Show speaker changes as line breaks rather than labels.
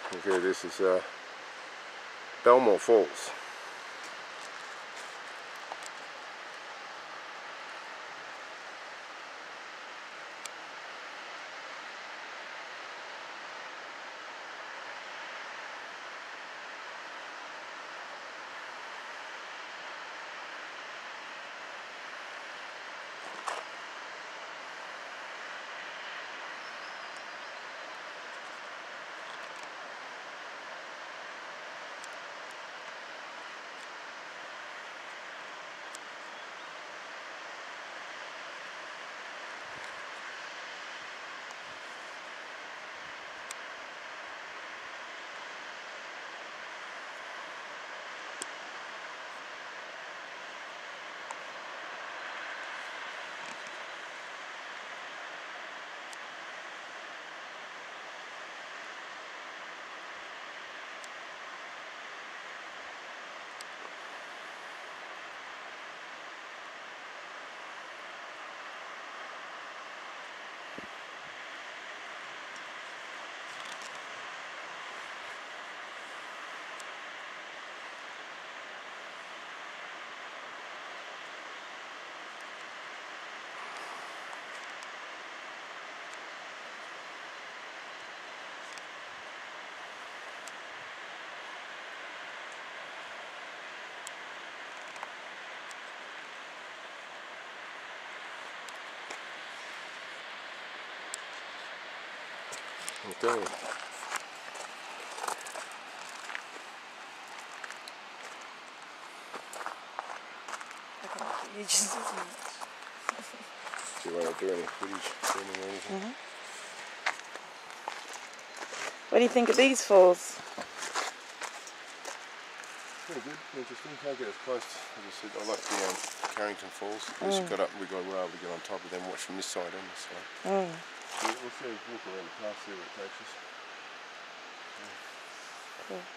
Okay, this is Belmore Falls. Okay.
You just
Do you want to do any footage, filming or anything?
Mm-hmm. What do you think of these falls?
Pretty good, interesting. Can't get as close. As I said, I like the Carrington Falls. At least you got up and we were able to get on top of them, watch from this side and this side.
Mm.
So we'll see, walk around the path, see where it takes us.
Cool.